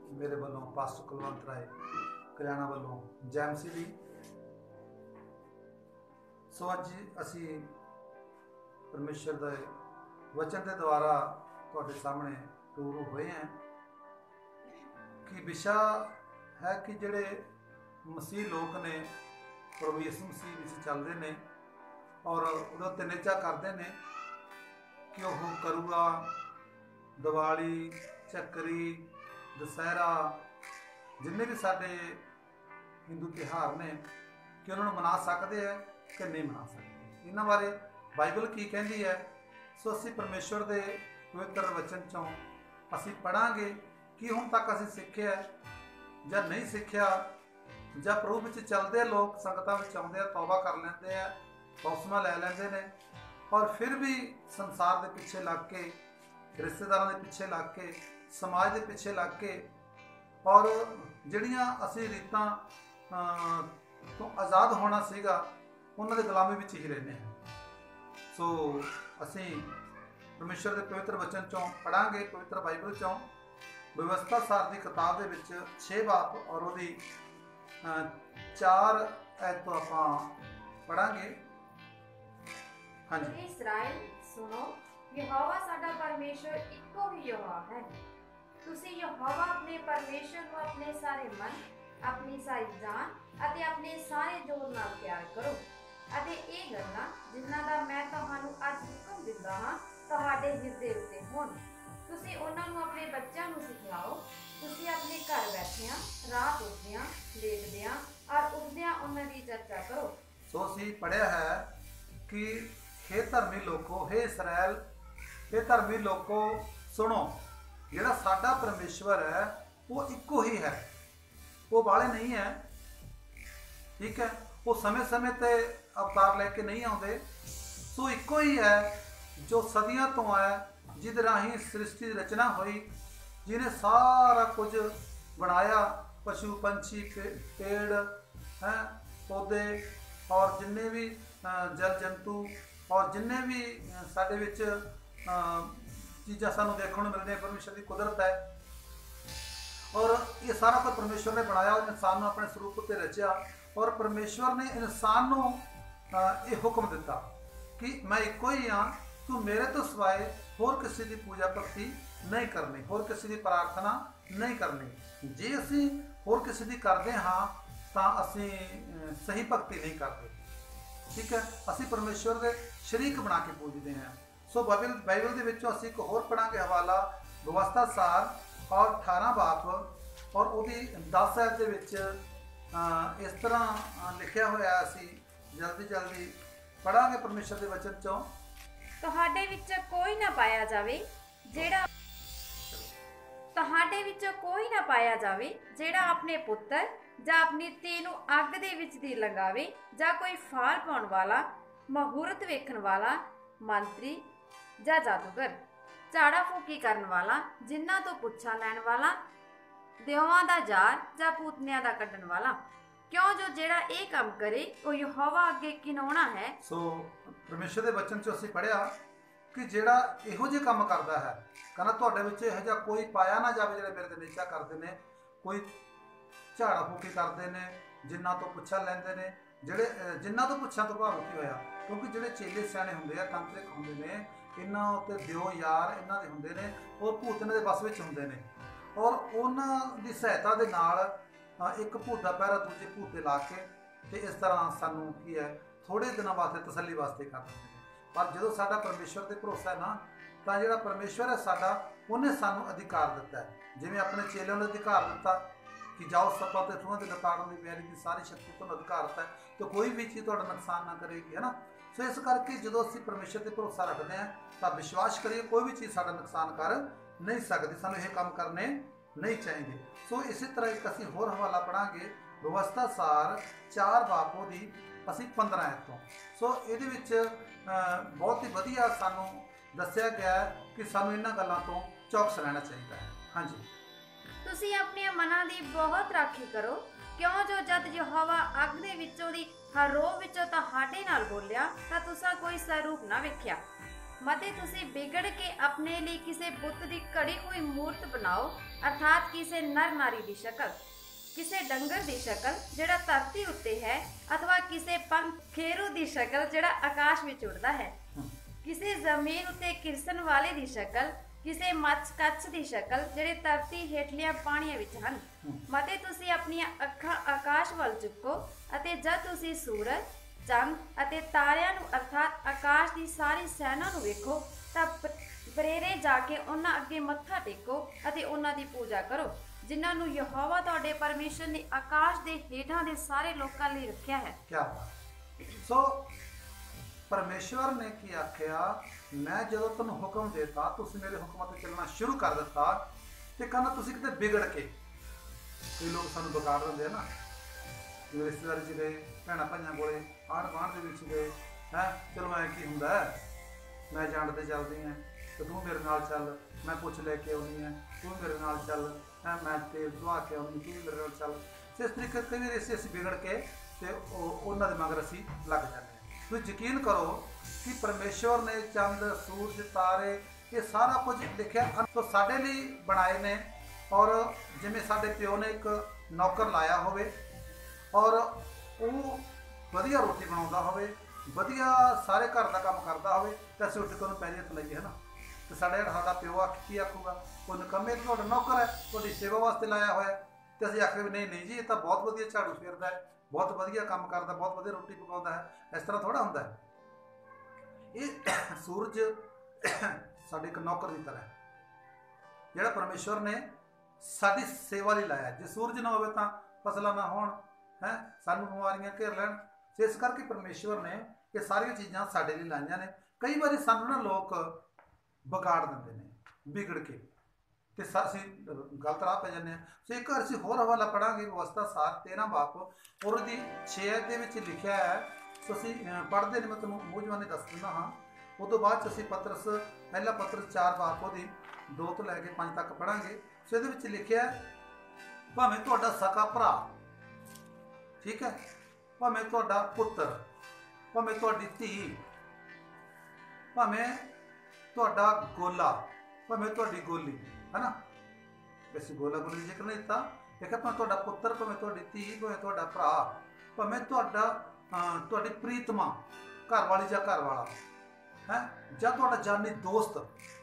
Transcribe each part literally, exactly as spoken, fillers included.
मेरे वालों पास्टर कुलवंत राय कल्याणा वालों जै मसीह दी। सो अज असी परमेश्वर के वचन के द्वारा तुहाडे सामने रूबरू होए हैं कि विषय है कि जिहड़े मसीह लोग ने प्रभु यीशु मसीह विच चलते हैं और उहदा तिनेचा करते हैं कि वह करूगा दिवाली झक्करी दशहरा जिन्ने भी साडे हिंदू त्यौहार ने कि उन्होंने मना सकते हैं कि नहीं मना सकते। इन्हां बारे बाइबल की कहती है। सो असी परमेश्वर के पवित्र वचन चों असी पढ़ांगे कि हुण तक असी सिक्ख्या जां नहीं सिक्ख्या, जां प्रभु विच चलदे लोग संगतां विच आउंदे आ, तौबा कर लैंदे आ, बपतिस्मा लै लैंदे ने और फिर भी संसार के पिछे लग के, रिश्तेदारों के पिछे लग के, समाज के पिछे लग के और जिहड़ियां असी रीतां तो आज़ाद होना सीगा उन्हां दे गुलामी विच ही रहने हैं। सो असी परमेश्वर के पवित्र वचन चों पढ़ांगे, पवित्र बाइबल चों व्यवस्था सार की किताब के विच छे बाप और वो चार ऐत तो आपां पढ़ांगे। हाँ जी। इस्राएल सुनो, यहोवा साडा परमेश्वर इक्को ही यहोवा है। तुसी यहोवा अपने परमेश्वर को अपने सारे मन, अपनी सारी जान अते अपने सारे जोर नाल प्यार करो अते ਇਹ ਗੱਲਾਂ ਜਿਨ੍ਹਾਂ ਦਾ ਮੈਂ ਤੁਹਾਨੂੰ ਅੱਜ ਹੁਕਮ ਦਿੰਦਾ ਹਾਂ ਤੁਹਾਡੇ ਹਿਰਦੇ ਉੱਤੇ ਹੋਣ। ਤੁਸੀਂ ਉਹਨਾਂ ਨੂੰ ਆਪਣੇ ਬੱਚਿਆਂ ਨੂੰ ਸਿਖਾਓ। ਤੁਸੀਂ ਆਪਣੇ ਘਰ ਬੈਠਿਆਂ, ਰਾਤ ਉੱਠਦਿਆਂ, ਲੇਟਦਿਆਂ और ਉੱਠਦਿਆਂ ਉਹਨਾਂ ਦੀ ਚਰਚਾ ਕਰੋ। सो ਅਸੀਂ पढ़िया है कि हे धर्मी लोगो, हे इसराइल, हे धर्मी लोगो सुनो, जिहड़ा साडा परमेश्वर है वो इक्को ही है, वो बाले नहीं है। ठीक है, वो समय समय ते अवतार लेके नहीं आते। सो इक्को ही है जो सदियों तो है, जिद राही सृष्टि की रचना हुई, जिन्हें सारा कुछ बनाया, पशु पंछी पेड़ हैं पौधे और जिन्ने भी जल जंतु और जिन्ने भी साडे विच चीज़ां सानूं देखण नूं मिलदियां परमेश्वर की कुदरत है। और ये सारा कुछ परमेश्वर ने बनाया और इंसान नूं अपने स्वरूप उत्ते रचिया और परमेश्वर ने इंसान नूं ये हुक्म दिता कि मैं इक्को ही हाँ, तू मेरे तो सिवाय होर किसी की पूजा भगती नहीं करनी, होर किसी की प्रार्थना नहीं करनी। जे असी होर किसी की करते हाँ तो असी सही भगती नहीं करते। ठीक है, असी परमेश्वर के शरीक बना के पूजते हैं। सो बाइबल बाइबल के विचों असी एक होर पढ़ांगे हवाला व्यवस्था सार और अठारह बाप और उहदी दस ऐत दे विच इस तरह लिखिया होया। असी जल्दी जल्दी पढ़ांगे परमेश्वर के वचन चों। ਤੁਹਾਡੇ ਵਿੱਚ ਕੋਈ ਨਾ ਪਾਇਆ ਜਾਵੇ ਜਿਹੜਾ ਤੁਹਾਡੇ ਵਿੱਚ ਕੋਈ ਨਾ ਪਾਇਆ ਜਾਵੇ ਜਿਹੜਾ ਆਪਣੇ ਪੁੱਤਰ ਜਾਂ ਆਪਣੀ ਧੀ ਨੂੰ ਅੱਗ ਦੇ ਵਿੱਚ ਦੀ ਲਗਾਵੇ ਜਾਂ ਕੋਈ ਫਾਲ ਪਾਉਣ ਵਾਲਾ, ਮਹੂਰਤ ਵੇਖਣ ਵਾਲਾ, ਮੰਤਰੀ ਜਾਂ ਜਾਦੂਗਰ, ਝਾੜਾ ਫੂਕੀ ਕਰਨ ਵਾਲਾ, ਜਿਨ੍ਹਾਂ ਤੋਂ ਪੁੱਛਾਂ ਲੈਣ ਵਾਲਾ, ਦਿਓਆਂ ਦਾ ਜ਼ਾਰ ਜਾਂ ਪੂਤਨਿਆਂ ਦਾ ਕੱਢਣ ਵਾਲਾ, क्यों जो जेड़ा ये काम करे वो यहोवा अगे घिनौना है। सो परमेश्वर के वचन चो असीं पढ़िया कि जेड़ा इहो जिहे काम करदा है, कहना तुहाडे विच इहो जिहा कोई पाया ना जावे जिहड़े मेरे ते नीचा करदे ने, कोई झाड़ा फूकी करदे ने, जिन्हां तो पुੱਛਾਂ लैंदे ने, जिहड़े जिन्हां तो पुੱਛਾਂ तो भाव की होया, क्योंकि जिहड़े चेले सियाणे हुंदे आ, तांत्रिक हुंदे ने, इन्हां उत्ते दिओ यार इन्हां दे हुंदे ने, और भूतने दे बस विच हुंदे ने और उन्हां दी सहायता दे नाल एक भूत का पैरा दूजे भूत ला के ते इस तरह सानू की है थोड़े दिनों वास्ते तसली वास्ते कर देंगे। पर जो साडा परमेश्वर ते भरोसा है ना, तो जिहड़ा परमेश्वर है साडा उन्हें सानू अधिकार दिता है, जिवें अपने चेलों ने अधिकार दिता कि जाओ सप्पां ते सूहां ते लताड़न दी बैरी की सारी शक्ति तो अधिकार दिता है तो कोई भी चीज़ तुहाडा नुकसान ना करेगी, है ना। सो इस करके जो असीं परमेश्वर ते भरोसा रखते हैं तो विश्वास करिए कोई भी चीज़ साडा नुकसान कर नहीं सकती, सानू यह काम करने नहीं चाहिए। सो इसी तरह एक असीं होर हवाला पढ़ांगे व्यवस्था सार चार बापों की असीं पंद्रह ऐत तो। सो इहदे विच बहुत ही वधिया सानू दस्सिया गया है कि सानू इन्हां गल्लां तो चौकस रहना चाहिए है। हाँ जी। तुसीं अपने मनां दी बहुत राखी करो, क्यों जो जद यहोवा अग दे विचों दी हर रोह विचों तुहाडे नाल बोलिया तां तुसां कोई स्वरूप ना वेख्या ਮਤੇ ਤੁਸੀਂ ਵਿਗੜ ਕੇ ਆਪਣੇ ਲਈ ਕਿਸੇ ਬੁੱਤ ਦੀ ਘੜੀ ਹੋਈ ਮੂਰਤ ਬਣਾਓ, ਅਰਥਾਤ ਕਿਸੇ ਨਰ ਨਾਰੀ ਦੀ ਸ਼ਕਲ, ਕਿਸੇ ਡੰਗਰ ਦੀ ਸ਼ਕਲ ਜਿਹੜਾ ਧਰਤੀ ਉੱਤੇ ਹੈ, ਅਥਵਾ ਕਿਸੇ ਪੰਖੇਰੂ ਦੀ ਸ਼ਕਲ ਜਿਹੜਾ ਆਕਾਸ਼ ਵਿੱਚ ਉੱਡਦਾ ਹੈ, ਕਿਸੇ ਜ਼ਮੀਨ ਉੱਤੇ ਕਿਰਸਣ ਵਾਲੇ ਦੀ ਸ਼ਕਲ, ਕਿਸੇ ਮੱਛ ਕੱਛ ਦੀ ਸ਼ਕਲ ਜਿਹੜੇ ਧਰਤੀ ਹੇਠਲੀਆਂ ਪਾਣੀਆਂ ਵਿੱਚ ਹਨ। ਮਤੇ ਤੁਸੀਂ ਆਪਣੀਆਂ ਅੱਖਾਂ ਆਕਾਸ਼ ਵੱਲ ਚੁੱਕੋ ਅਤੇ ਜਦ ਤੁਸੀਂ ਸੂਰਜ, ਚੰਦ ਅਤੇ ਤਾਰਿਆਂ ਨੂੰ ਅਰਥਾਤ ਆਕਾਸ਼ ਦੀ ਸਾਰੀ ਸੈਨਾ ਨੂੰ ਵੇਖੋ ਤਾਂ ਪ੍ਰੇਰੇ ਜਾ ਕੇ ਉਹਨਾਂ ਅੱਗੇ ਮੱਥਾ ਟੇਕੋ ਅਤੇ ਉਹਨਾਂ ਦੀ ਪੂਜਾ ਕਰੋ, ਜਿਨ੍ਹਾਂ ਨੂੰ ਯਹੋਵਾ ਤੁਹਾਡੇ ਪਰਮੇਸ਼ਰ ਨੇ ਆਕਾਸ਼ ਦੇ ਹੇਠਾਂ ਦੇ ਸਾਰੇ ਲੋਕਾਂ ਲਈ ਰੱਖਿਆ ਹੈ। क्या बात। सो परमेश्वर ने की आख्या, मैं जो तुम हुक्म देता तुम मेरे हुक्म ते चलना शुरू कर दिता ते कहना तुम किते बिगड़ के, कई लोग सानू बिगाड़ दिंदे हैं ना, जो रिश्तेदारी च गए, भैन भाइयों कोले आढ़ गुआढ़ दे विच गए है, चलो मैं की हुंदा है, मैं जानते चलदी हैं तो तू मेरे नाल चल, मैं कुछ लैके आउणी है तू मेरे नाल चल है, मैं तेल धुआ के आउणी तू मेरे नाल चल। इस तरीके कई बार असीं बिगड़ के ते उन्हां दे मगर असीं लग जांदे। ਤੁਸੀਂ ਯਕੀਨ ਕਰੋ ਕਿ ਪਰਮੇਸ਼ਵਰ ਨੇ ਚੰਦ, ਸੂਰਜ, ਤਾਰੇ ਇਹ ਸਾਰਾ ਕੁਝ ਲਿਖਿਆ ਤਾਂ ਸਾਡੇ ਲਈ ਬਣਾਏ ਨੇ, ਔਰ ਜਿਵੇਂ ਸਾਡੇ ਪਿਓ ਨੇ ਇੱਕ ਨੌਕਰ ਲਾਇਆ ਹੋਵੇ ਔਰ ਉਹ ਵਧੀਆ ਰੋਟੀ ਬਣਾਉਂਦਾ ਹੋਵੇ, ਵਧੀਆ ਸਾਰੇ ਘਰ ਦਾ ਕੰਮ ਕਰਦਾ ਹੋਵੇ ਤਾਂ ਅਸੀਂ ਉੱਠ ਕੇ ਉਹਨੂੰ ਪੈਰੀ ਹੱਥ ਲਾਈਏ, ਹੈ ਨਾ। ਤੇ ਸਾਡਾ ਜਿਹੜਾ ਸਾਡਾ ਪਿਓ ਆਖ ਕੀ ਆਖੂਗਾ, ਕੋਈ ਨਿਕੰਮੇ ਤੁਹਾਡਾ ਨੌਕਰ ਹੈ, ਤੁਹਾਡੀ ਸੇਵਾ ਵਾਸਤੇ ਲਾਇਆ ਹੋਇਆ, ਤੇ ਅਸੀਂ ਆਖੇ ਵੀ ਨਹੀਂ ਨਹੀਂ ਜੀ ਇਹ ਤਾਂ ਬਹੁਤ ਵਧੀਆ ਝਾੜੂ ਫੇਰਦਾ ਹੈ, ਬਹੁਤ ਵਧੀਆ ਕੰਮ ਕਰਦਾ, ਬਹੁਤ ਵਧੀਆ ਰੋਟੀ ਪਕਾਉਂਦਾ ਹੈ। ਇਸ ਤਰ੍ਹਾਂ ਥੋੜਾ ਹੁੰਦਾ ਹੈ। ਇਹ ਸੂਰਜ ਸਾਡੇ ਇੱਕ ਨੌਕਰ ਦੀ ਤਰ੍ਹਾਂ ਹੈ ਜਿਹੜਾ ਪਰਮੇਸ਼ਵਰ ਨੇ ਸਾਡੀ ਸੇਵਾ ਲਈ ਲਾਇਆ। ਜੇ ਸੂਰਜ ਨਾ ਹੋਵੇ ਤਾਂ ਫਸਲਾਂ ਨਾ ਹੋਣ, ਹੈ ਸਾਨੂੰ ਬਿਮਾਰੀਆਂ ਘੇਰ ਲੈਣ। ਇਸ ਕਰਕੇ ਪਰਮੇਸ਼ਵਰ ਨੇ ਇਹ ਸਾਰੀਆਂ ਚੀਜ਼ਾਂ ਸਾਡੇ ਲਈ ਲਾਈਆਂ ਨੇ। ਕਈ ਵਾਰੀ ਸਾਨੂੰ ਨਾ ਲੋਕ ਵਿਗਾੜ ਦਿੰਦੇ ਨੇ ਵਿਗੜ ਕੇ, ਤੇ ਅਸੀਂ ਗਲਤ ਰਾਹ ਪੈ ਜਾਂਦੇ ਹਾਂ। ਸੋ ਇੱਕ ਵਾਰ ਅਸੀਂ ਹੋਰ ਹਵਾਲਾ ਪੜਾਂਗੇ, ਵਿਵਸਥਾ ਸਾਰ ਤੇਰਾਂ ਬਾਪ ਔਰ ਉਹਦੀ ਛੇ ਦੇ ਵਿੱਚ ਲਿਖਿਆ ਹੈ। ਸੋ ਅਸੀਂ ਪੜ੍ਹਦੇ ਨੇ, ਮੈਂ ਤੁਹਾਨੂੰ ਮੂੰਹ ਜਵਾਨੀ ਦੱਸ ਦਿੰਦਾ ਹਾਂ। ਉਹ ਤੋਂ ਬਾਅਦ 'ਚ ਅਸੀਂ ਪਤਰਸ ਪਹਿਲਾ ਪਤਰਸ ਚਾਰ ਬਾਪ ਉਹਦੀ ਦੋ ਤੋਂ ਲੈ ਕੇ ਪੰਜ ਤੱਕ ਪੜ੍ਹਾਂਗੇ। ਸੋ ਇਹਦੇ ਵਿੱਚ ਲਿਖਿਆ ਭਾਵੇਂ ਤੁਹਾਡਾ ਸਕਾ ਭਰਾ, ਠੀਕ ਹੈ, ਭਾਵੇਂ ਤੁਹਾਡਾ ਪੁੱਤਰ, ਭਾਵੇਂ ਤੁਹਾਡੀ ਧੀ, ਭਾਵੇਂ ਤੁਹਾਡਾ ਗੋਲਾ, ਭਾਵੇਂ ਤੁਹਾਡੀ ਗੋਲੀ, ਹੈ ਨਾ। ਵੈਸੇ ਗੋਲਾ ਗੋਲੀ ਜ਼ਿਕਰ ਨਹੀਂ ਦਿੱਤਾ, ਦੇਖਿਆ ਭਾਵੇਂ ਤੁਹਾਡਾ ਪੁੱਤਰ, ਭਾਵੇਂ ਤੁਹਾਡੀ ਧੀ, ਭਾਵੇਂ ਤੁਹਾਡਾ ਭਰਾ, ਭਾਵੇਂ ਤੁਹਾਡਾ ਤੁਹਾਡੀ ਪ੍ਰੀਤਮਾ ਘਰ ਵਾਲੀ ਜਾਂ ਘਰ ਵਾਲਾ ਹੈ, ਜਾਂ ਤੁਹਾਡਾ ਜਾਨੀ ਦੋਸਤ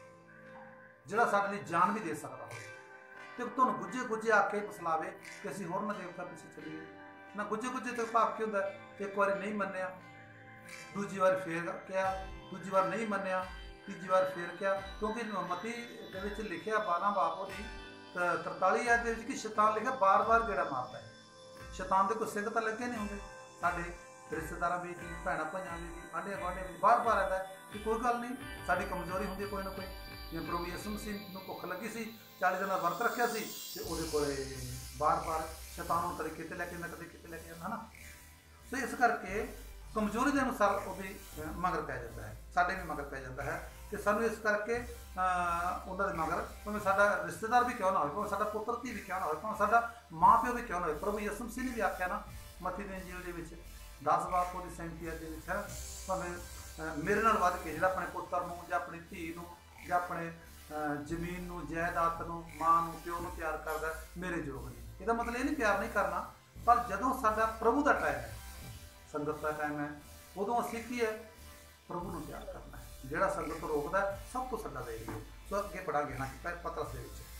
ਜਿਹੜਾ ਸਾਡੇ ਲਈ ਜਾਨ ਵੀ ਦੇ ਸਕਦਾ ਹੋਵੇ, ਤੇ ਤੁਹਾਨੂੰ ਗੁੱਜੇ ਗੁੱਜੇ ਆ ਕੇ ਫਸਲਾਵੇ ਕਿ ਅਸੀਂ ਹੋਰ ਨਾ ਦੇਵਤਾ ਪਿੱਛੇ ਚੱਲੀਏ ਨਾ। ਗੁੱਜੇ ਗੁੱਜੇ ਤੋਂ ਭਾਵ ਕੀ ਹੁੰਦਾ, ਇੱਕ ਵਾਰੀ ਨਹੀਂ ਮੰਨਿਆ, ਦੂਜੀ ਵਾਰ ਫੇਰ ਕਿਹਾ, ਦੂਜੀ ਵਾਰ ਨਹੀਂ ਮੰਨਿਆ, ਤੀਜੀ ਵਾਰ ਫੇਰ ਕਿਹਾ। ਕਿਉਂਕਿ ਮਤੀ ਦੇ ਵਿੱਚ ਲਿਖਿਆ ਬਾਰਾਂ ਬਾਪ ਉਹਦੀ ਤਰਤਾਲੀ ਆਇਤ ਦੇ ਵਿੱਚ ਕਿ ਸ਼ੈਤਾਨ ਲਿਖਿਆ ਬਾਰ ਬਾਰ ਗੇੜਾ ਮਾਰਦਾ ਹੈ। ਸ਼ੈਤਾਨ ਦੇ ਕੋਈ ਸਿੰਘ ਤਾਂ ਲੱਗੇ ਨਹੀਂ ਹੁੰਦੇ, ਸਾਡੇ ਰਿਸ਼ਤੇਦਾਰਾਂ ਵਿੱਚ, ਭੈਣਾਂ ਭਾਈਆਂ ਵਿੱਚ, ਆਂਢੇ ਗੁਆਂਢੀਆਂ ਵਿੱਚ ਬਾਰ ਬਾਰ ਆਉਂਦਾ ਕਿ ਕੋਈ ਗੱਲ ਨਹੀਂ, ਸਾਡੀ ਕਮਜ਼ੋਰੀ ਹੁੰਦੀ ਕੋਈ ਨਾ ਕੋਈ। ਜਿਵੇਂ ਪ੍ਰਭੂ ਯਿਸੂ ਮਸੀਹ ਨੂੰ ਭੁੱਖ ਲੱਗੀ ਸੀ, ਚਾਲੀ ਦਿਨ ਦਾ ਵਰਤ ਰੱਖਿਆ ਸੀ, ਤੇ ਉਹਦੇ ਕੋਲ ਬਾਰ ਬਾਰ ਸ਼ੈਤਾਨ ਨੂੰ ਕਦੇ ਕਿਤੇ ਲੈ ਕੇ ਜਾਂਦਾ, ਕਦੇ ਕਿਤੇ ਲੈ ਕੇ ਜਾਂਦਾ, ਹੈ ਨਾ। ਸੋ ਇਸ ਕਰਕੇ ਕਮਜ਼ੋਰੀ ਦੇ ਅਨੁਸਾਰ ਉਹਦੀ ਮਗਰ ਪੈ ਜਾਂਦਾ ਹੈ, ਸਾਡੇ ਵੀ ਮਗਰ ਪੈ ਜਾਂਦਾ ਹੈ। ਤੇ ਸਾਨੂੰ ਇਸ ਕਰਕੇ ਉਹਨਾਂ ਦੇ ਮਗਰ, ਭਾਵੇਂ ਸਾਡਾ ਰਿਸ਼ਤੇਦਾਰ ਵੀ ਕਿਉਂ ਨਾ ਹੋਵੇ, ਭਾਵੇਂ ਸਾਡਾ ਪੁੱਤਰ ਧੀ ਵੀ ਕਿਉਂ ਨਾ ਹੋਵੇ, ਭਾਵੇਂ ਸਾਡਾ ਮਾਂ ਪਿਓ ਵੀ ਕਿਉਂ ਨਾ ਹੋਵੇ। ਪ੍ਰਭੂ ਯਿਸੂ ਮਸੀਹ ਨੇ ਵੀ ਆਖਿਆ ਨਾ ਮੱਤੀ ਦੀ ਇੰਜੀਲ ਦੇ ਵਿੱਚ ਦਸ ਬਾਪ ਉਹਦੀ ਸੈਂਤੀ ਦੇ ਵਿੱਚ ਹੈ, ਭਾਵੇਂ ਮੇਰੇ ਨਾਲ ਵੱਧ ਕੇ ਜਿਹੜਾ ਆਪਣੇ ਪੁੱਤਰ ਨੂੰ ਜਾਂ ਆਪਣੀ ਧੀ ਨੂੰ ਜਾਂ ਆਪਣੇ ਜ਼ਮੀਨ ਨੂੰ, ਜਾਇਦਾਦ ਨੂੰ, ਮਾਂ ਨੂੰ, ਪਿਓ ਨੂੰ ਪਿਆਰ ਕਰਦਾ, ਮੇਰੇ ਯੋਗ ਨਹੀਂ। ਇਹਦਾ ਮਤਲਬ ਇਹ ਨਹੀਂ ਪਿਆਰ ਨਹੀਂ ਕਰਨਾ, ਪਰ ਜਦੋਂ ਸਾਡਾ ਪ੍ਰਭੂ ਦਾ ਟਾਈਮ ਹੈ, ਸੰਗਤ ਦਾ ਟਾਈਮ ਹੈ, ਉਦੋਂ ਅਸੀਂ ਕੀ ਹੈ, ਪ੍ਰਭੂ ਨੂੰ ਪਿਆਰ ਕਰਨਾ ਹੈ। ਜਿਹੜਾ ਸੰਗਤ ਤੋਂ ਰੋਕਦਾ ਸਭ ਤੋਂ ਸਾਡਾ ਵੇਖ ਲਓ। ਸੋ ਅੱਗੇ ਪੜਾਂਗੇ ਨਾ ਪਤਰਸ ਦੇ ਵਿੱਚ।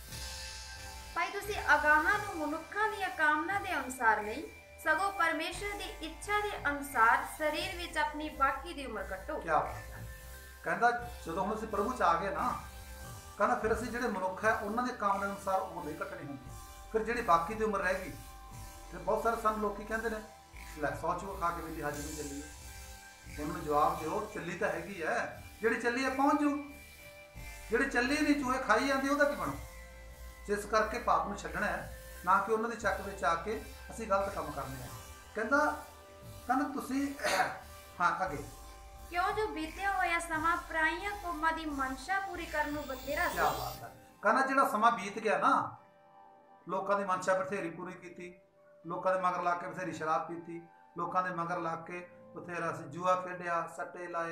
ਭਾਈ ਤੁਸੀਂ ਅਗਾਹਾਂ ਨੂੰ ਮਨੁੱਖਾਂ ਦੀਆਂ ਕਾਮਨਾ ਦੇ ਅਨੁਸਾਰ ਨਹੀਂ, ਸਗੋਂ ਪਰਮੇਸ਼ਰ ਦੀ ਇੱਛਾ ਦੇ ਅਨੁਸਾਰ ਸਰੀਰ ਵਿੱਚ ਆਪਣੀ ਬਾਕੀ ਦੀ ਉਮਰ ਕੱਟੋ। ਕੀ ਬਾਤ ਹੈ। ਕਹਿੰਦਾ ਜਦੋਂ ਹੁਣ ਅਸੀਂ ਪ੍ਰਭੂ ਚ ਆ ਗਏ ਨਾ, ਕਹਿੰਦਾ ਫਿਰ ਅਸੀਂ ਜਿਹੜੇ ਮਨੁੱਖ ਹੈ ਉਹਨਾਂ ਦੇ ਕਾਮਨਾ ਦੇ ਅਨੁਸਾਰ ਉਮਰ ਨਹੀਂ ਕੱਟਣੀ ਹੁੰਦੀ। ਫਿਰ ਜਿਹੜੀ ਬਾਕੀ ਦੀ ਉਮਰ ਰਹਿ ਗਈ, ਤੇ ਬਹੁਤ ਸਾਰੇ ਸਾਨੂੰ ਲੋਕੀ ਕਹਿੰਦੇ ਨੇ ਲੈ ਸੌ ਚੂਹਾ ਖਾ ਕੇ ਮੇਰੀ ਹਾਜ਼ਰੀ ਚੱਲੀ ਹੈ। ਉਹਨਾਂ ਨੂੰ ਜਵਾਬ ਦਿਓ, ਚੱਲੀ ਤਾਂ ਹੈਗੀ ਹੈ, ਜਿਹੜੀ ਚੱਲੀ ਹੈ ਪਹੁੰਚ ਜੂ, ਜਿਹੜੀ ਚੱਲੀ ਨਹੀਂ ਚੂਹੇ ਖਾਈ ਜਾਂਦੀ ਉਹਦਾ ਕੀ ਬਣੂ। ਜਿਸ ਕਰਕੇ ਪਾਪ ਨੂੰ ਛੱਡਣਾ ਹੈ, ਨਾ ਕਿ ਉਹਨਾਂ ਦੇ ਚੱਕ ਵਿੱਚ ਆ ਕੇ ਅਸੀਂ ਗਲਤ ਕੰਮ ਕਰਨੇ ਆ। ਕਹਿੰਦਾ ਕਹਿੰਦਾ ਤੁਸੀਂ ਹਾਂ ਅੱਗੇ ਕਿਉਂ ਜੋ ਬੀਤਿਆ ਹੋਇਆ ਸਮਾਂ ਪਰਾਈਆਂ ਕੌਮਾਂ ਦੀ ਮਨਸ਼ਾ ਪੂਰੀ ਕਰਨ ਨੂੰ ਬਥੇਰਾ ਸੀ। ਕੀ ਬਾਤ ਹੈ। ਕਹਿੰਦਾ ਜਿਹੜਾ ਸਮਾਂ ਬੀਤ ਗਿਆ ਨਾ, ਲੋਕਾਂ ਦੀ ਮਨਸ਼ਾ ਬਥੇਰੀ ਪੂਰੀ ਕੀਤੀ, ਲੋਕਾਂ ਦੇ ਮਗਰ ਲਾ ਕੇ ਬਥੇਰੀ ਸ਼ਰਾਬ ਪੀਤੀ, ਲੋਕਾਂ ਦੇ ਮਗਰ ਲਾ ਕੇ ਬਥੇਰਾ ਅਸੀਂ ਜੂਆ ਖੇਡਿਆ, ਸੱਟੇ ਲਾਏ,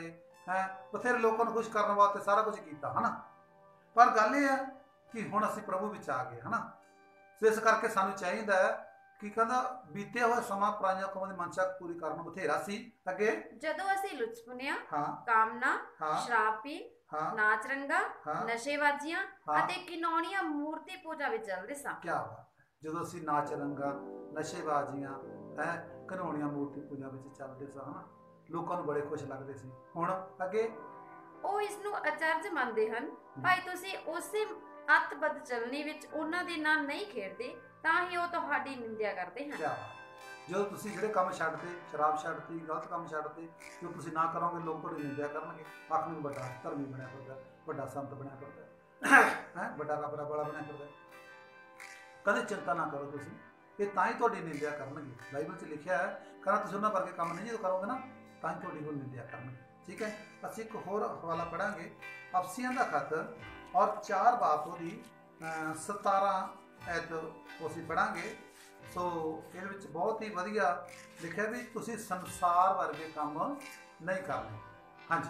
ਹੈ ਬਥੇਰੇ ਲੋਕਾਂ ਨੂੰ ਖੁਸ਼ ਕਰਨ ਵਾਸਤੇ ਸਾਰਾ ਕੁਝ ਕੀਤਾ ਹਨਾ, ਪਰ ਗੱਲ ਇਹ ਹੈ ਕਿ ਹੁਣ ਅਸੀਂ ਪ੍ਰਭੂ ਵਿੱਚ ਆ ਗਏ ਹਨਾ। ਸੋ ਇਸ ਕਰਕੇ ਸਾਨੂੰ ਚਾਹੀਦਾ ਹੈ ਕਿ ਕਹਿੰਦਾ ਬੀਤਿਆ ਹੋਇਆ ਸਮਾਂ ਪੁਰਾਣੀਆਂ ਕੌਮਾਂ ਦੀ ਮਨਸ਼ਾ ਪੂਰੀ ਕਰਨ ਨੂੰ ਬਥੇਰਾ ਸੀ। ਅੱਗੇ ਜਦੋਂ ਅਸੀਂ ਲੁਚਪੁਣਿਆ, ਹਾਂ ਕਾਮਨਾ, ਹਾਂ ਸ਼ਰਾਬ ਪੀਣ, ਹਾਂ ਨਾਚ ਰੰਗਾ, ਹਾਂ ਨਸ਼ੇਬਾਜ਼ੀਆਂ ਹਾਂ ਅਤੇ ਕਿਨੌਣੀਆਂ ਮੂਰਤੀ ਪੂਜਾ ਵਿੱਚ ਚੱਲਦੇ ਸਾਂ। ਕੀ ਬਾਤ, ਜਦੋਂ ਅਸੀਂ ਨਾਚ ਰੰਗਾ, ਨਸ਼ੇਬਾਜ਼ੀਆਂ ਹੈ ਘਨੌਣੀਆਂ ਮੂਰਤੀ ਪੂਜਾ ਵਿੱਚ ਚੱਲਦੇ ਸਾਂ ਹਨਾ, ਲੋਕਾਂ ਨੂੰ ਬੜੇ ਖੁਸ਼ ਲੱਗਦੇ ਸੀ। ਹੁਣ ਅੱਗੇ ਉਹ ਇਸ ਨੂੰ ਅਚਰਜ ਮੰਨਦੇ ਹਨ। ਭਾਈ ਤੁਸੀਂ ਉਸੇ ਅੱਤਬਦ ਚੱਲਣੀ ਵਿੱਚ ਉਹਨਾਂ ਦੇ ਨਾਲ ਨਹੀਂ ਖੇਡਦੇ ਤਾਂ ਹੀ ਉਹ ਤੁਹਾਡੀ ਨਿੰਦਿਆ ਕਰਦੇ ਹਨ। ਕਿਆ ਬਾਤ, ਜਦੋਂ ਤੁਸੀਂ ਜਿਹੜੇ ਕੰਮ ਛੱਡਦੇ, ਸ਼ਰਾਬ ਛੱਡਤੀ, ਗਲਤ ਕੰਮ ਛੱਡਦੇ, ਜੋ ਤੁਸੀਂ ਨਾ ਕਰੋਗੇ ਲੋਕ ਤੁਹਾਡੀ ਨਿੰਦਿਆ ਕਰਨਗੇ, ਆਖਣਗੇ ਵੱਡਾ ਧਰਮੀ ਬਣਿਆ ਫਿਰਦਾ, ਵੱਡਾ ਸੰਤ ਬਣਿਆ ਫਿਰਦਾ ਹੈ, ਵੱਡਾ ਰੱਬ ਰੱਬ ਵਾਲਾ ਬਣਿਆ ਫਿਰਦਾ। ਕਦੇ ਚਿੰਤਾ ਨਾ ਕਰੋ ਤੁਸੀਂ, ਇਹ ਤਾਂ ਹੀ ਤੁਹਾਡੀ ਨਿੰਦਿਆ ਕਰਨਗੇ। ਬਾਈਬਲ 'ਚ ਲਿਖਿਆ ਹੈ ਕਹਿੰਦਾ ਤੁਸੀਂ ਉਹਨਾਂ ਵਰਗੇ ਕੰਮ ਨਹੀਂ ਜਦੋਂ ਕਰੋਗੇ ਨਾ ਤਾਂ ਹੀ ਤੁਹਾਡੀ ਉਹ ਨਿੰਦਿਆ ਕਰਨਗੇ। ਠੀਕ ਹੈ, ਅਸੀਂ ਇੱਕ ਹੋਰ ਹਵਾਲਾ ਪੜਾਂਗੇ, ਅਫਸੀਆਂ ਦਾ ਖੱਤ ਔਰ ਚਾਰ ਬਾਪ ਉਹਦੀ ਸਤਾਰਾਂ ਐਤ ਅਸੀਂ ਪੜਾਂਗੇ। ਸੋ ਇਹਦੇ ਵਿੱਚ ਬਹੁਤ ਹੀ ਵਧੀਆ ਲਿਖਿਆ ਵੀ ਤੁਸੀਂ ਸੰਸਾਰ ਵਰਗੇ ਕੰਮ ਨਹੀਂ ਕਰਨੇ। ਹਾਂਜੀ,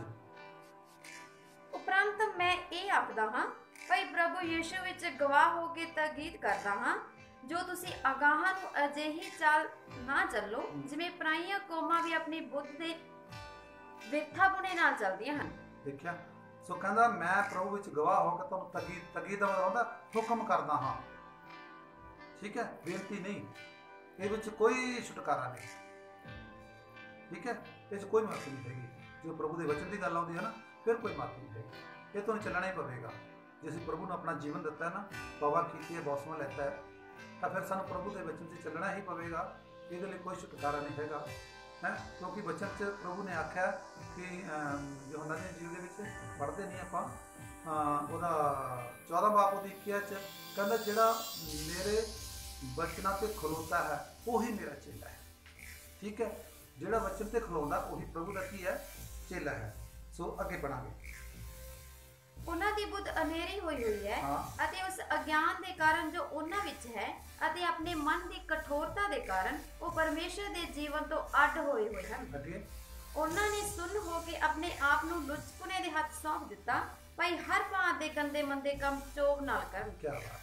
ਉਪਰੰਤ ਮੈਂ ਇਹ ਆਖਦਾ ਹਾਂ ਭਾਈ ਪ੍ਰਭੂ ਯੀਸ਼ੂ ਵਿੱਚ ਗਵਾਹ ਹੋ ਕੇ ਤਾਕੀਦ ਕਰਦਾ ਹਾਂ, ਜੋ ਤੁਸੀਂ ਅਗਾਹਾਂ ਨੂੰ ਅਜਿਹੀ ਚਾਲ ਨਾ ਚੱਲੋ ਜਿਵੇਂ ਪਰਾਈਆਂ ਕੌਮਾਂ ਵੀ ਆਪਣੀ ਬੁੱਧ ਦੇ ਵਿਥਾ ਬੁਣੇ ਨਾਲ ਚੱਲਦੀਆਂ ਹਨ। ਦੇਖਿਆ, ਸੋ ਕਹਿੰਦਾ ਮੈਂ ਪ੍ਰਭੂ ਵਿੱਚ ਗਵਾਹ ਹੋ ਕੇ ਤੁਹਾਨੂੰ ਤਕੀਦ ਤਕੀਦ ਦਾ ਮਤਲਬ ਹੁੰਦਾ ਹੁਕਮ ਕਰਦਾ ਹਾਂ। ਠੀਕ ਹੈ, ਬੇਨਤੀ ਨਹੀਂ, ਇਹ ਵਿੱਚ ਕੋਈ ਛੁਟਕਾਰਾ ਨਹੀਂ। ਠੀਕ ਹੈ, ਇਹ 'ਚ ਕੋਈ ਮਾਫੀ ਨਹੀਂ ਹੈਗੀ। ਜੋ ਪ੍ਰਭੂ ਦੇ ਵਚਨ ਦੀ ਗੱਲ ਆਉਂਦੀ ਹੈ ਨਾ, ਫਿਰ ਕੋਈ ਮਾਫੀ ਨਹੀਂ ਹੈਗੀ। ਇਹ ਤੁਹਾਨੂੰ ਚੱਲਣਾ ਹੀ ਪਵੇਗਾ। ਜੇ ਅਸੀਂ ਪ੍ਰਭੂ ਨੂੰ ਆਪਣਾ ਜੀਵਨ ਦਿੱਤਾ ਹੈ ਨਾ, ਤੌਬਾ ਕੀਤੀ ਹੈ, ਬਪਤਿਸਮਾ ਲੈਤਾ ਹੈ, ਤਾਂ ਫਿਰ ਸਾਨੂੰ ਪ੍ਰਭੂ ਦੇ ਵਚਨ 'ਚ ਚੱਲਣਾ ਹੀ ਪਵੇਗਾ। ਇਹਦੇ ਲਈ ਕੋਈ ਛੁਟਕਾਰਾ ਨਹੀਂ ਹੈਗਾ ਹੈ, ਕਿਉਂਕਿ ਵਚਨ 'ਚ ਪ੍ਰਭੂ ਨੇ ਆਖਿਆ ਕਿ ਯਹੋਨਾ ਦੇ ਜੀਵ ਦੇ ਵਿੱਚ ਪੜ੍ਹਦੇ ਨਹੀਂ ਆਪਾਂ, ਉਹਦਾ ਚੌਦਾਂ ਬਾਪ ਉਹਦੀ ਇੱਕੀਆ 'ਚ ਕਹਿੰਦਾ ਜਿਹੜਾ ਮੇਰੇ ਵਚਨਾਂ 'ਤੇ ਖਲੋਤਾ ਹੈ ਉਹੀ ਮੇਰਾ ਚੇਲਾ ਹੈ। ਠੀਕ ਹੈ, ਜਿਹੜਾ ਵਚਨ 'ਤੇ ਖਲੋਂਦਾ ਉਹੀ ਪ੍ਰਭੂ ਦਾ ਕੀ ਹੈ, ਚੇਲਾ ਹੈ। ਸੋ ਅੱਗੇ ਪੜਾਂਗੇ। ਉਹਨਾਂ ਦੀ ਬੁੱਧ ਹਨੇਰੀ ਹੋਈ ਹੋਈ ਹੈ ਅਤੇ ਉਸ ਅਗਿਆਨ ਦੇ ਕਾਰਨ ਜੋ ਉਹਨਾਂ ਵਿੱਚ ਹੈ ਅਤੇ ਆਪਣੇ ਮਨ ਦੀ ਕਠੋਰਤਾ ਦੇ ਕਾਰਨ ਉਹ ਪਰਮੇਸ਼ਰ ਦੇ ਜੀਵਨ ਤੋਂ ਅੱਡ ਹੋਏ ਹੋਏ ਹਨ। ਉਹਨਾਂ ਨੇ ਸੁੰਨ ਹੋ ਕੇ ਆਪਣੇ ਆਪ ਨੂੰ ਲੁਚਪੁਣੇ ਦੇ ਹੱਥ ਸੌਂਪ ਦਿੱਤਾ। ਭਾਈ ਹਰ ਭਾਂਤ ਦੇ ਗੰਦੇ ਮੰਦੇ ਕੰਮ ਚੋਗ ਨਾਲ ਕਰਨ। ਕੀ ਬਾਤ।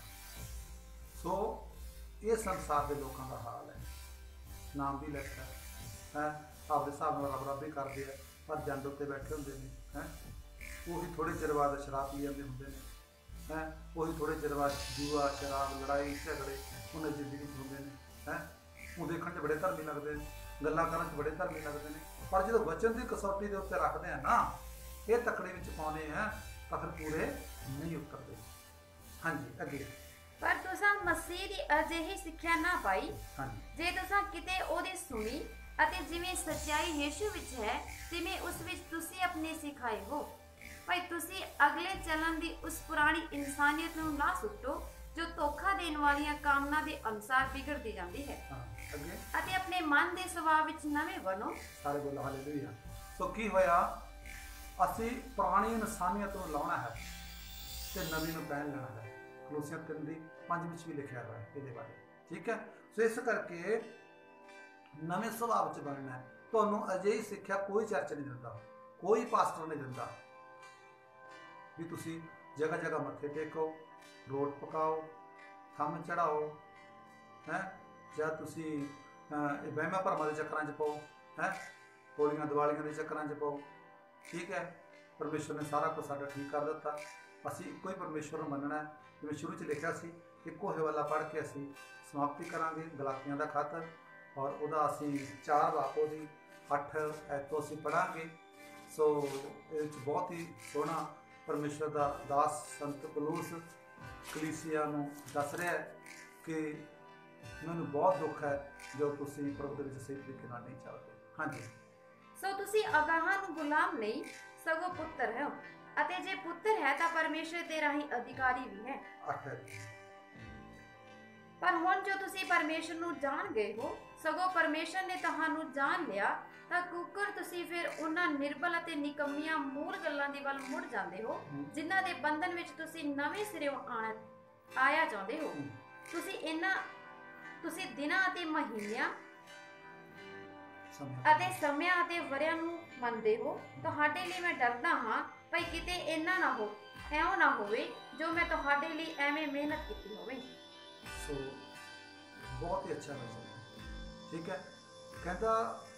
ਸੋ ਇਹ ਸੰਸਾਰ ਦੇ ਲੋਕਾਂ ਦਾ ਹਾਲ ਹੈ। ਨਾਮ ਵੀ ਲੈਤਾ ਹੈ, ਆਪਦੇ ਹਿਸਾਬ ਨਾਲ ਰੱਬ ਰੱਬ ਹੀ ਕਰਦੇ ਆ, ਪਰ ਜੰਡ ਉੱਤੇ ਬੈਠੇ ਹੁੰਦੇ ਨੇ ਹੈ। ਉਹੀ ਥੋੜੇ ਚਿਰ ਬਾਅਦ ਸ਼ਰਾਬ ਪੀ ਜਾਂਦੇ ਹੁੰਦੇ ਨੇ ਹੈ, ਉਹੀ ਥੋੜੇ ਚਿਰ ਬਾਅਦ ਜੂਆ, ਸ਼ਰਾਬ, ਲੜਾਈ ਝਗੜੇ ਉਹਨਾਂ ਦੀ ਜ਼ਿੰਦਗੀ 'ਚ ਹੁੰਦੇ ਨੇ ਹੈ। ਉਹ ਦੇਖਣ 'ਚ ਬੜੇ ਧਰਮੀ ਲੱਗਦੇ ਨੇ, ਗੱਲਾਂ ਕਰਨ 'ਚ ਬੜੇ ਧਰਮੀ ਲੱਗਦੇ ਨੇ, ਪਰ ਜਦੋਂ ਵਚਨ ਦੀ ਕਸੌਟੀ ਦੇ ਉੱਤੇ ਰੱਖਦੇ ਆ ਨਾ, ਇਹ ਤਕੜੇ ਵਿੱਚ ਪਾਉਂਦੇ ਆ ਤਾਂ ਫਿਰ ਪੂਰੇ ਨਹੀਂ ਉਤਰਦੇ। ਹਾਂਜੀ, ਅੱਗੇ। ਪਰ ਤੁਸਾਂ ਮਸੀਹ ਦੀ ਅਜਿਹੀ ਸਿੱਖਿਆ ਨਾ ਪਾਈ। ਹਾਂਜੀ, ਜੇ ਤੁਸਾਂ ਕਿਤੇ ਉਹਦੀ ਸੁਣੀ ਅਤੇ ਜਿਵੇਂ ਸੱਚਾਈ ਯੀਸ਼ੂ ਵਿੱਚ ਹੈ ਤਿਵੇਂ ਉਸ ਵਿੱਚ ਤੁਸੀਂ ਆਪਣੇ ਸਿਖਾਏ ਹੋ। ਭਾਈ ਤੁਸੀਂ ਅਗਲੇ ਚੱਲਣ ਦੀ ਉਸ ਪੁਰਾਣੀ ਇਨਸਾਨੀਅਤ ਨੂੰ ਨਾ ਸੁੱਟੋ ਜੋ ਧੋਖਾ ਦੇਣ ਵਾਲੀਆਂ ਕਾਮਨਾ ਦੇ ਅਨੁਸਾਰ ਵਿਗੜਦੀ ਜਾਂਦੀ ਹੈ। ਅੱਗੇ। ਅਤੇ ਆਪਣੇ ਮਨ ਦੇ ਸੁਭਾਅ ਵਿੱਚ ਨਵੇਂ ਬਣੋ। ਸਾਰੇ ਬੋਲੋ ਹਾਲੇਲੂਇਆ। ਸੋ ਕੀ ਹੋਇਆ, ਅਸੀਂ ਪੁਰਾਣੀ ਇਨਸਾਨੀਅਤ ਨੂੰ ਲਾਉਣਾ ਹੈ ਤੇ ਨਵੀਂ ਨੂੰ ਪਹਿਨ ਲੈਣਾ ਹੈ। ਕਲੋਸੀਆਂ ਤਿੰਨ ਦੀ ਪੰਜ ਵਿੱਚ ਵੀ ਲਿਖਿਆ ਹੋਇਆ ਹੈ ਇਹਦੇ ਬਾਰੇ। ਠੀਕ ਹੈ, ਸੋ ਇਸ ਕਰਕੇ ਨਵੇਂ ਸੁਭਾਅ ਵਿੱਚ ਬਣਨਾ ਹੈ। ਤੁਹਾਨੂੰ ਅਜਿਹੀ ਸਿੱਖਿਆ ਕੋਈ ਚਰਚ ਨਹੀਂ ਦਿੰਦਾ, ਕੋਈ ਪਾਸਟਰ ਨਹੀਂ ਦਿੰਦਾ ਵੀ ਤੁਸੀਂ ਜਗ੍ਹਾ ਜਗ੍ਹਾ ਮੱਥੇ ਟੇਕੋ, ਰੋਟ ਪਕਾਓ, ਥੰਮ ਚੜਾਓ ਹੈ, ਜਾਂ ਤੁਸੀਂ ਇਹ ਵਹਿਮਾਂ ਭਰਮਾਂ ਦੇ ਚੱਕਰਾਂ 'ਚ ਪਾਓ ਹੈ, ਹੋਲੀਆਂ ਦੀਵਾਲੀਆਂ ਦੇ ਚੱਕਰਾਂ 'ਚ ਪਾਓ। ਠੀਕ ਹੈ, ਪਰਮੇਸ਼ਵਰ ਨੇ ਸਾਰਾ ਕੁਝ ਸਾਡਾ ਠੀਕ ਕਰ ਦਿੱਤਾ। ਅਸੀਂ ਇੱਕੋ ਹੀ ਪਰਮੇਸ਼ਵਰ ਨੂੰ ਮੰਨਣਾ ਹੈ। ਜਿਵੇਂ ਸ਼ੁਰੂ 'ਚ ਲਿਖਿਆ ਸੀ, ਇੱਕੋ ਹਵਾਲਾ ਪੜ੍ਹ ਕੇ ਅਸੀਂ ਸਮਾਪਤੀ ਕਰਾਂਗੇ ਗਲਾਤੀਆਂ ਦਾ ਖੱਤ, ਔਰ ਉਹਦਾ ਅਸੀਂ ਚਾਰ ਬਾਪੋ ਦੀ ਅੱਠ ਐਤੋਂ ਅਸੀਂ ਪੜ੍ਹਾਂਗੇ। ਸੋ ਇਹਦੇ ਵਿੱਚ ਬਹੁਤ ਹੀ ਸੋਹਣਾ ਪਰਮੇਸ਼ਵਰ ਦਾ ਦਾਸ ਸੰਤ ਪੌਲੁਸ ਕਲੀਸਿਆ ਨੂੰ ਦੱਸ ਰਿਹਾ ਹੈ ਕਿ ਮੈਨੂੰ ਬਹੁਤ ਦੁੱਖ ਹੈ ਜੋ ਤੁਸੀਂ ਪ੍ਰਭੂ ਦੇ ਵਿੱਚ ਸਹੀ ਤਰੀਕੇ ਨਾਲ ਨਹੀਂ ਚੱਲਦੇ। ਹਾਂਜੀ, ਸੋ ਤੁਸੀਂ ਅਗਾਹਾਂ ਨੂੰ ਗੁਲਾਮ ਨਹੀਂ ਸਗੋਂ ਪੁੱਤਰ ਹੋ, ਅਤੇ ਜੇ ਪੁੱਤਰ ਹੈ ਤਾਂ ਪਰਮੇਸ਼ਰ ਦੇ ਰਾਹੀਂ ਅਧਿਕਾਰੀ ਵੀ ਹੈ। ਅੱਠ। ਪਰ ਹੁਣ ਜੋ ਤੁਸੀਂ ਪਰਮੇਸ਼ਰ ਨੂੰ ਜਾਣ ਗਏ ਹੋ, ਸਗੋਂ ਪਰਮੇਸ਼ਰ ਨੇ ਤੁਹਾਨੂੰ ਜਾਣ ਲਿਆ, ਤਾਂ ਕੁੱਕਰ ਤੁਸੀਂ ਫਿਰ ਉਹਨਾਂ ਨਿਰਬਲ ਅਤੇ ਨਿਕੰਮੀਆਂ ਮੂਲ ਗੱਲਾਂ ਦੇ ਵੱਲ ਮੁੜ ਜਾਂਦੇ ਹੋ ਜਿਨ੍ਹਾਂ ਦੇ ਬੰਧਨ ਵਿੱਚ ਤੁਸੀਂ ਨਵੇਂ ਸਿਰੋਂ ਆਣ ਆਇਆ ਚਾਹੁੰਦੇ ਹੋ। ਤੁਸੀਂ ਇਹਨਾਂ ਤੁਸੀਂ ਦਿਨਾਂ ਅਤੇ ਮਹੀਨਿਆਂ ਅਤੇ ਸਮਿਆਂ ਅਤੇ ਵਰਿਆਂ ਨੂੰ ਮੰਨਦੇ ਹੋ, ਤੁਹਾਡੇ ਲਈ ਮੈਂ ਡਰਦਾ ਹਾਂ ਭਈ ਕਿਤੇ ਇੰਨਾ ਨਾ ਹੋ ਐਉਂ ਨਾ ਹੋਵੇ ਜੋ ਮੈਂ ਤੁਹਾਡੇ ਲਈ ਐਵੇਂ ਮਿਹਨਤ ਕੀਤੀ ਹੋਵੇ। ਸੋ ਬਹੁਤ ਹੀ ਅੱਛਾ ਵਚਨ, ਠੀਕ ਹੈ। ਕਹਿੰਦਾ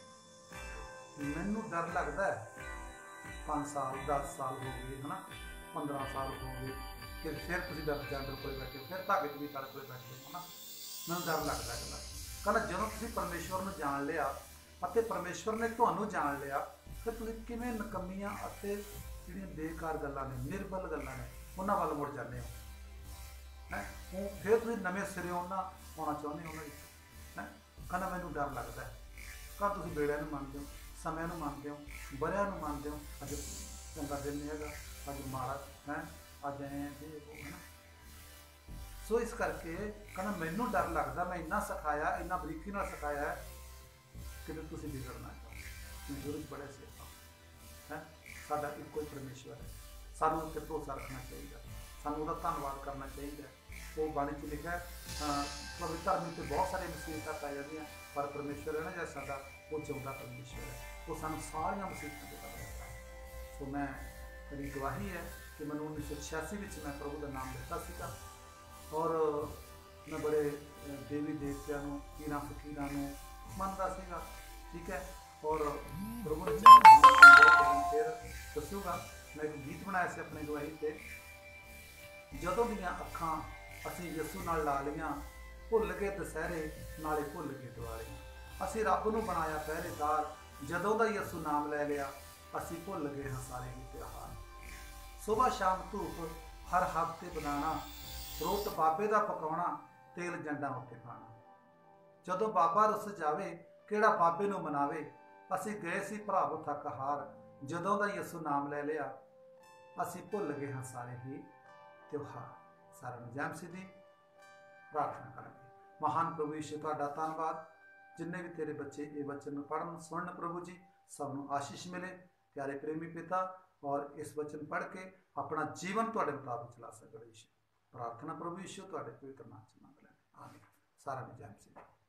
ਮੈਨੂੰ ਡਰ ਲੱਗਦਾ ਹੈ, ਪੰਜ ਸਾਲ ਦਸ ਸਾਲ ਹੋ ਗਏ ਹੈ ਨਾ, ਪੰਦਰਾਂ ਸਾਲ ਹੋ ਗਏ ਕਿ ਫਿਰ ਤੁਸੀਂ ਡਰ ਜਾਂਦੇ ਕੋਲ ਬੈਠੇ, ਫਿਰ ਧਾਗੇ ਤੋਂ ਵੀ ਤੜ ਕੋਲ ਬੈਠੇ ਹੋ ਨਾ, ਮੈਨੂੰ ਡਰ ਲੱਗਦਾ ਕਹਿੰਦਾ। ਕਹਿੰਦਾ ਜਦੋਂ ਤੁਸੀਂ ਪਰਮੇਸ਼ਵਰ ਨੂੰ ਜਾਣ ਲਿਆ ਅਤੇ ਪਰਮੇਸ਼ਵਰ ਨੇ ਤੁਹਾਨੂੰ ਜਾਣ ਲਿਆ, ਫਿਰ ਤੁਸੀਂ ਕਿਵੇਂ ਨਕੰਮੀਆਂ ਅਤੇ ਜਿਹੜੀਆਂ ਬੇਕਾਰ ਗੱਲਾਂ ਨੇ, ਨਿਰਬਲ ਗੱਲਾਂ ਨੇ, ਉਹਨਾਂ ਵੱਲ ਮੁੜ ਜਾਂਦੇ ਹੋ ਹੈ। ਉਹ ਫਿਰ ਤੁਸੀਂ ਨਵੇਂ ਸਿਰੇ ਉਹਨਾਂ ਆਉਣਾ ਚਾਹੁੰਦੇ ਹੋ ਉਹਨਾਂ ਵਿੱਚ ਹੈ। ਕਹਿੰਦਾ ਮੈਨੂੰ ਡਰ ਲੱਗਦਾ ਹੈ। ਕਹਿੰਦਾ ਤੁਸੀਂ ਵੇਲਿਆਂ ਨੂੰ ਮੰਨਦੇ ਹੋ, ਸਮਿਆਂ ਨੂੰ ਮੰਨਦੇ ਹੋ, ਵਰਿਆਂ ਨੂੰ ਮੰਨਦੇ ਹੋ, ਅੱਜ ਚੰਗਾ ਦਿਨ ਨਹੀਂ ਹੈਗਾ, ਅੱਜ ਮਾੜਾ ਹੈ, ਅੱਜ ਐਂ ਜੇ ਉਹ ਹੈ ਨਾ। ਸੋ ਇਸ ਕਰਕੇ ਕਹਿੰਦਾ ਮੈਨੂੰ ਡਰ ਲੱਗਦਾ, ਮੈਂ ਇੰਨਾ ਸਿਖਾਇਆ, ਇੰਨਾ ਬਰੀਕੀ ਨਾਲ ਸਿਖਾਇਆ ਕਿ ਤੁਸੀਂ ਵਿਗੜਨਾ ਚਾਹੋ। ਮੈਂ ਗੁਰੂ ਚ ਬੜੇ ਸਿੱਖਾ ਹੈ। ਸਾਡਾ ਇੱਕੋ ਹੀ ਪਰਮੇਸ਼ਵਰ ਹੈ, ਸਾਨੂੰ ਉੱਤੇ ਭਰੋਸਾ ਰੱਖਣਾ ਚਾਹੀਦਾ, ਸਾਨੂੰ ਉਹਦਾ ਧੰਨਵਾਦ ਕਰਨਾ ਚਾਹੀਦਾ। ਉਹ ਬਾਣੀ 'ਚ ਲਿਖਿਆ ਪਵਿੱਤਰ ਧਰਮ 'ਤੇ ਬਹੁਤ ਸਾਰੀਆਂ ਮੁਸੀਬਤਾਂ ਪੈ ਜਾਂਦੀਆਂ, ਪਰ ਪਰਮੇਸ਼ਵਰ ਹੈ ਨਾ ਜਿਹੜਾ ਸਾਡਾ, ਉਹ ਜਿਉਂਦਾ ਪਰਮੇਸ਼ਵਰ ਹੈ, ਉਹ ਸਾਨੂੰ ਸਾਰੀਆਂ ਮੁਸੀਬਤਾਂ ਤੋਂ ਕੱਢਦਾ ਹੈ। ਸੋ ਮੈਂ ਮੇਰੀ ਗਵਾਹੀ ਹੈ ਕਿ ਮੈਨੂੰ ਉੱਨੀ ਸੌ ਛਿਆਸੀ ਵਿੱਚ ਮੈਂ ਪ੍ਰਭੂ ਦਾ ਨਾਮ ਲਿੱਤਾ ਸੀਗਾ, ਔਰ ਮੈਂ ਬੜੇ ਦੇਵੀ ਦੇਵਤਿਆਂ ਨੂੰ, ਪੀਰਾਂ ਫਕੀਰਾਂ ਨੂੰ ਮੰਨਦਾ ਸੀਗਾ, ਠੀਕ ਹੈ। ਔਰ ਪ੍ਰਭੂ ਨੇ ਫਿਰ ਦੱਸੂਗਾ, ਮੈਂ ਇੱਕ ਗੀਤ ਬਣਾਇਆ ਸੀ ਆਪਣੀ ਗਵਾਹੀ 'ਤੇ, ਜਦੋਂ ਦੀਆਂ ਅੱਖਾਂ ਅਸੀਂ ਯਿਸੂ ਨਾਲ ਲਾ ਲਈਆਂ, ਭੁੱਲ ਕੇ ਦੁਸਹਿਰੇ ਨਾਲੇ ਭੁੱਲ ਕੇ ਦਿਵਾਲੀਆਂ। ਅਸੀਂ ਰੱਬ ਨੂੰ ਬਣਾਇਆ ਪਹਿਰੇਦਾਰ, ਜਦੋਂ ਦਾ ਯਿਸੂ ਨਾਮ ਲੈ ਲਿਆ, ਅਸੀਂ ਭੁੱਲ ਗਏ ਹਾਂ ਸਾਰੇ ਹੀ ਤਿਉਹਾਰ। ਸੁਬਹ ਸ਼ਾਮ ਧੂਪ ਹਰ ਹਫ਼ਤੇ ਬਣਾਉਣਾ, ਰੋਟ ਬਾਬੇ ਦਾ ਪਕਾਉਣਾ, ਤੇਲ ਜੰਡਾਂ ਉੱਤੇ ਖਾਣਾ। ਜਦੋਂ ਬਾਬਾ ਰੁੱਸ ਜਾਵੇ, ਕਿਹੜਾ ਬਾਬੇ ਨੂੰ ਮਨਾਵੇ, ਅਸੀਂ ਗਏ ਸੀ ਭਰਾਵੋ ਥੱਕ ਹਾਰ, ਜਦੋਂ ਦਾ ਯਿਸੂ ਨਾਮ ਲੈ ਲਿਆ, ਅਸੀਂ ਭੁੱਲ ਗਏ ਹਾਂ ਸਾਰੇ ਹੀ ਤਿਉਹਾਰ। ਸਾਰਿਆਂ ਨੂੰ ਜੈ ਮਸੀਹ ਦੀ ਪ੍ਰਾਰਥਨਾ ਕਰਾਂਗੇ। ਮਹਾਨ ਪ੍ਰਭੂ ਯਿਸੂ ਤੁਹਾਡਾ ਧੰਨਵਾਦ, ਜਿੰਨੇ ਵੀ ਤੇਰੇ ਬੱਚੇ ਇਹ ਵਚਨ ਨੂੰ ਪੜ੍ਹਨ ਸੁਣਨ, ਪ੍ਰਭੂ ਜੀ ਸਭ ਨੂੰ ਆਸ਼ੀਸ਼ ਮਿਲੇ। ਪਿਆਰੇ ਪ੍ਰੇਮੀ ਪਿਤਾ, ਔਰ ਇਸ ਵਚਨ ਪੜ੍ਹ ਕੇ ਆਪਣਾ ਜੀਵਨ ਤੁਹਾਡੇ ਮੁਤਾਬਿਕ ਚਲਾ ਸਕਣ। ਯਿਸੂ ਪ੍ਰਾਰਥਨਾ ਪ੍ਰਭੂ ਯਿਸੂ ਤੁਹਾਡੇ ਪਵਿੱਤਰ ਨਾਮ 'ਚ ਮੰਗ ਲੈਂਦੇ, ਆਮੀਨ। ਸਾਰਿਆਂ ਨੂੰ ਜੈ ਮਸੀਹ।